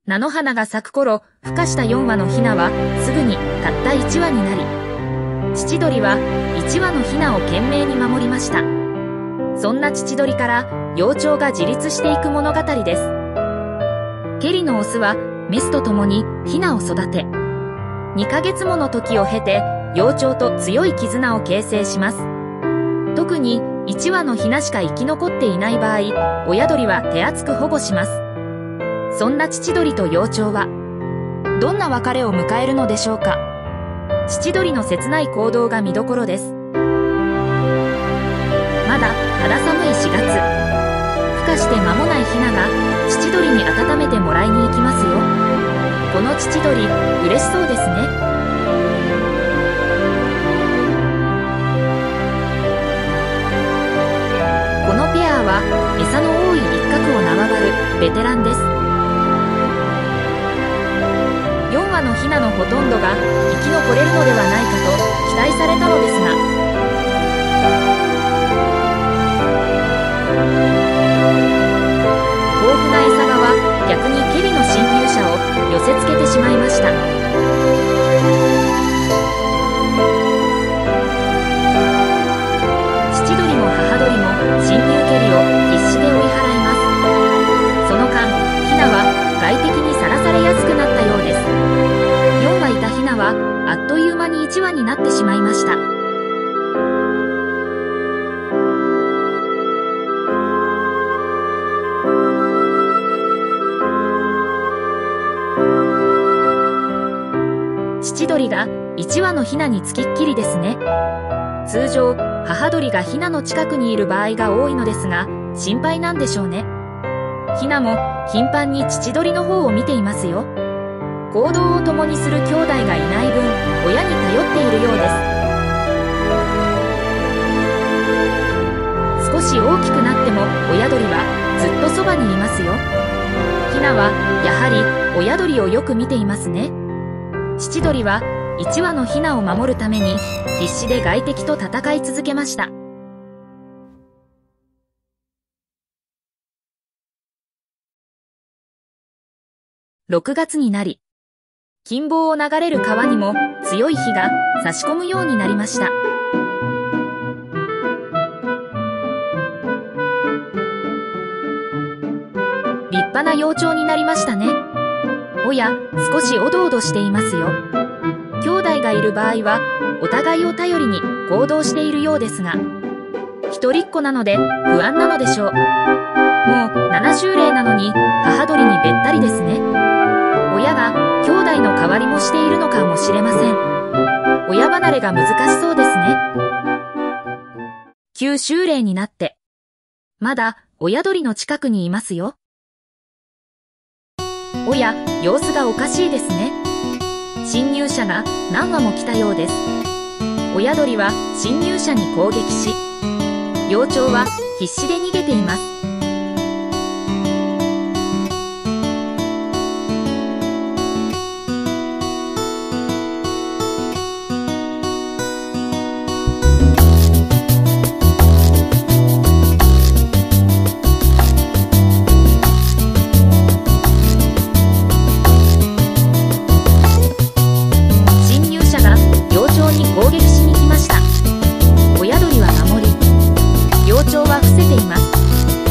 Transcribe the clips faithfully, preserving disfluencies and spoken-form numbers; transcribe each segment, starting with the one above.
菜の花が咲く頃、孵化したよんわのヒナは、すぐにたったいちわになり、父鳥はいちわのヒナを懸命に守りました。そんな父鳥から、幼鳥が自立していく物語です。ケリのオスは、メスと共にヒナを育て、にかげつもの時を経て、幼鳥と強い絆を形成します。特に、いちわのヒナしか生き残っていない場合、親鳥は手厚く保護します。そんな父鳥と幼鳥は、どんな別れを迎えるのでしょうか。父鳥の切ない行動が見どころです。まだ肌寒いしがつ、孵化して間もないヒナが父鳥に温めてもらいに行きますよ。この父鳥、嬉しそうですね。このペアは餌の多い一角を縄張るベテランです。よんわのヒナのほとんどが生き残れるのではないかと期待されたのですが、豊富な餌場は逆にケリの侵入者を寄せつけてしまいました。父鳥も母鳥も侵入ケリを必死で追い払います。その間、ヒナは外敵にさらされやすくなったようです。よんわいたヒナはあっという間にいちわになってしまいました。父鳥がいちわのヒナにつきっきりですね。通常、母鳥がヒナの近くにいる場合が多いのですが、心配なんでしょうね。ヒナも頻繁に父鳥の方を見ていますよ。行動を共にする兄弟がいない分、親に頼っているようです。少し大きくなっても親鳥はずっとそばにいますよ。ヒナはやはり親鳥をよく見ていますね。父鳥はいちわのヒナを守るために必死で外敵と戦い続けました。ろくがつになり、近傍を流れる川にも強い日が差し込むようになりました。立派な幼鳥になりましたね。おや、少しおどおどしていますよ。兄弟がいる場合はお互いを頼りに行動しているようですが、一人っ子なので不安なのでしょう。もうなな週齢なのに母鳥にべったりですね。親が兄弟の代わりもしているのかもしれません。親離れが難しそうですね。きゅう週齢になって、まだ親鳥の近くにいますよ。おや、様子がおかしいですね。侵入者が何羽も来たようです。親鳥は侵入者に攻撃し、幼鳥は必死で逃げています。幼鳥は伏せています。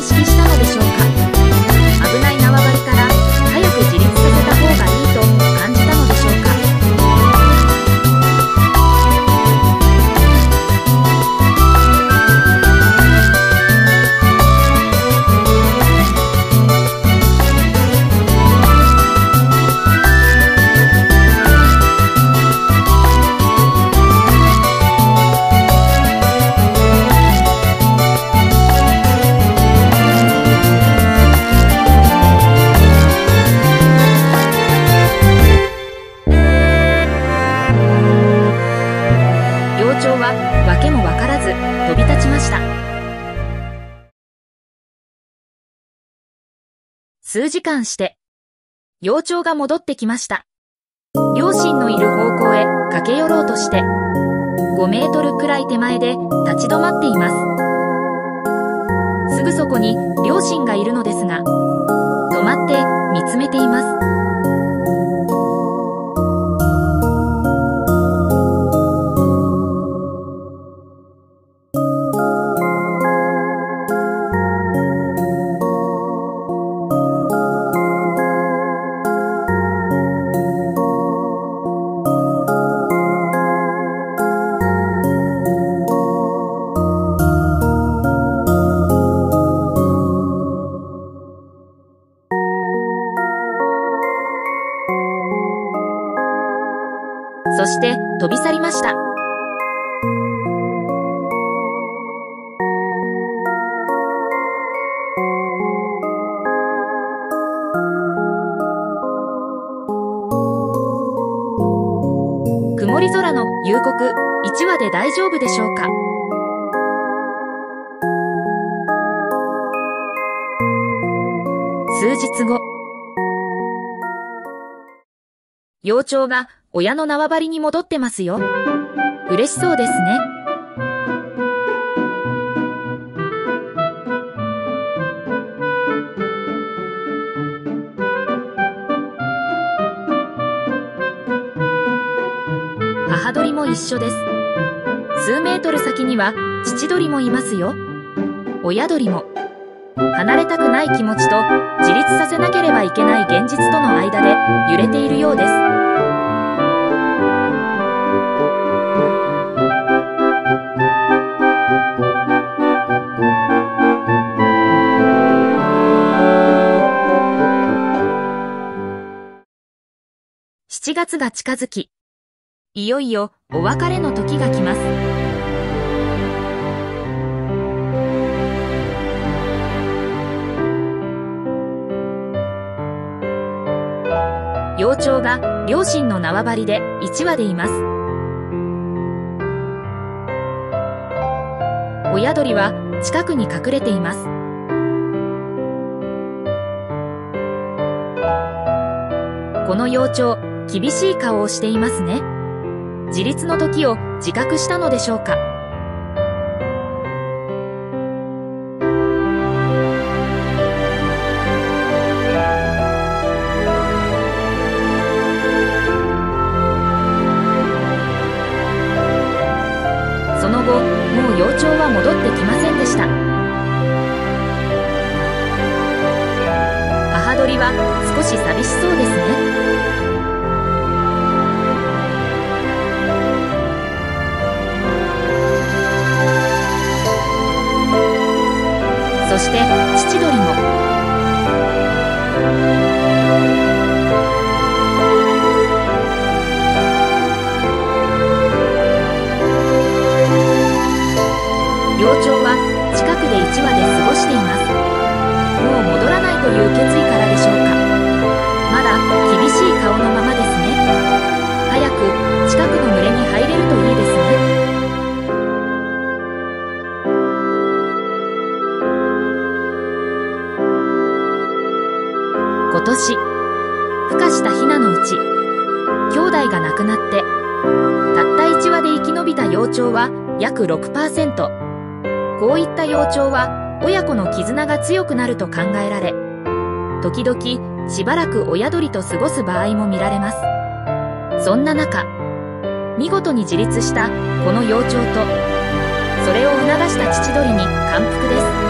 識したのでしょうか。危ない縄張りから早く自立させた方がいいと感じたのでしょうか。訳もわからず飛び立ちました。数時間して、幼鳥が戻ってきました。両親のいる方向へ駆け寄ろうとして、ごメートルくらい手前で立ち止まっています。すぐそこに両親がいるのですが、止まって見つめています。そして飛び去りました。曇り空の夕刻、いちわで大丈夫でしょうか。数日後、幼鳥が親の縄張りに戻ってますよ。嬉しそうですね。母鳥も一緒です。数メートル先には父鳥もいますよ。親鳥も。離れたくない気持ちと自立させなければいけない現実との間で揺れているようです。しちがつが近づき、いよいよお別れの時が来ます。幼鳥が両親の縄張りでいちわでいます。親鳥は近くに隠れています。この幼鳥、厳しい顔をしていますね。自立の時を自覚したのでしょうか。その後、もう幼鳥は戻ってきませんでした。母鳥は少し寂しそうですね。そして父鳥も。幼鳥は近くでいちわで過ごしています。もう戻らないという決意からでしょうか。まだ厳しい顔のままですね。早く近くの群れに入れるといいですね。今年、孵化したヒナのうち、兄弟が亡くなって、たったいちわで生き延びた幼鳥は約 ろくパーセント。こういった幼鳥は親子の絆が強くなると考えられ、時々しばらく親鳥と過ごす場合も見られます。そんな中、見事に自立したこの幼鳥と、それを促した父鳥に感服です。